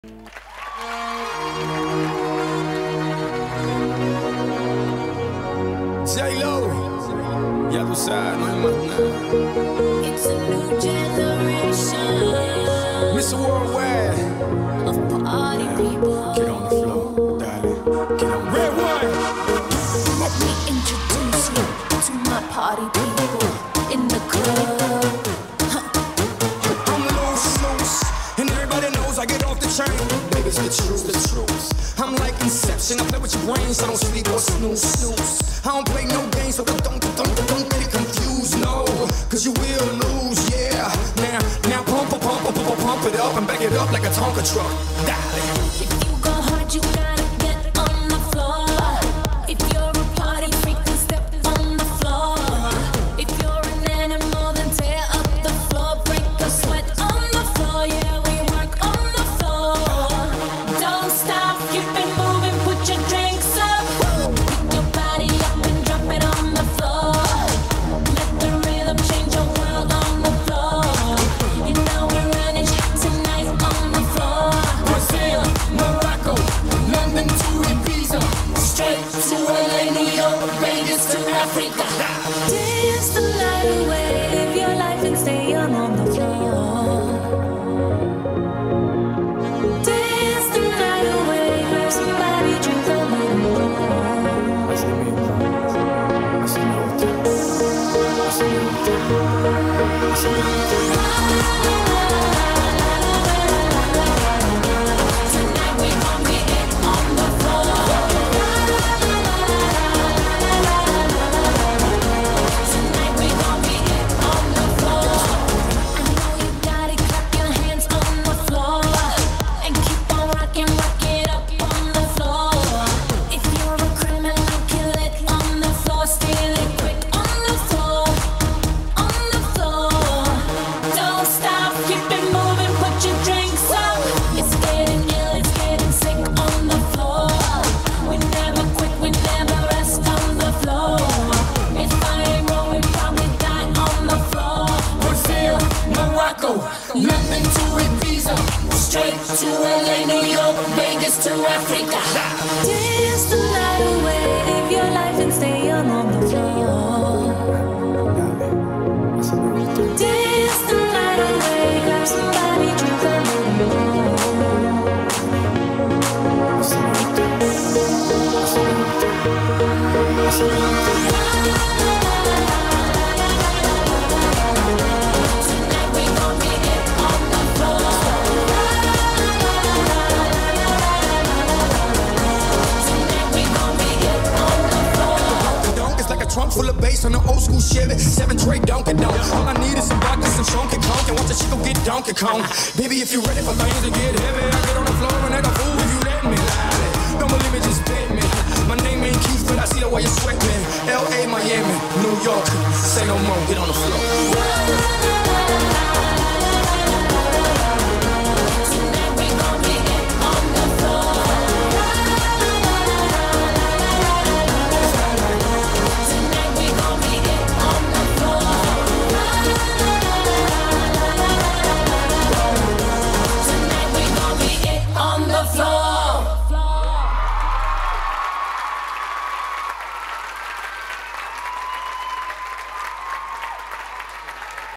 J-Lo, ya tú sabes, no hay más nada. It's a new generation Mr. Worldwide, of party people. get on the floor, darling, get on the red one. Let me introduce you to my party people in the club. I'm loose, and everybody knows I get off the train. Baby, it's the truth, the truth. I'm like Inception, I play with your brains, I don't sleep or snooze. I don't play no games, so don't get it confused, no. Cause you will lose, yeah. Now pump it up and back it up like a Tonka truck. Darling. If you go hard, you gotta get on the floor. If you're a party freak, then step on the floor. If you're an animal, then tear up the floor. Break a sweat on the floor, yeah, we work on the floor. Don't stop, keep it moving, put your drinks up. Pick your body up and drop it on the floor. Let the rhythm change your world on the floor. You know we're running tonight on the floor. Brazil, Morocco, London to Ibiza, Straight to LA, New York, Vegas to Africa. Dance the night away, live your life and stay young on the floor. Dance the night away, grab somebody, drink a little more. Tonight we gon' get it on the floor. Tonight we gon' get it on the floor. I know you got it, clap your hands on the floor. And keep on rocking, rock it up on the floor. If you're a criminal, kill it on the floor. Steal it quick on the floor. On the floor. Don't stop, keep it moving, put your drinks up. It's getting ill, it's getting sick on the floor. We never quit, we never rest on the floor. If I ain't rolling, probably die on the floor. Brazil, Morocco, London to Ibiza, Straight to LA, New York, Vegas to Africa. Dance the night away, live your life and stay young on the floor. Dance the night away, grab somebody, drink a little more. Tonight we gon' get it on the floor. Tonight we gon' get it on the floor. donk is like a trunk full of bass on an old school Chevy. 7 Dre Donkey Donk. All I need is some vodka, some Chunky Conk, and watch a chico get Donkey Kong. Baby, if you're ready for things to get heavy, I get on the floor and act a fool if you let me. Don't believe me, just bet me. My name ain't Keith, but I see the way you sweat me. L.A., Miami, New York, say no more, get on the floor.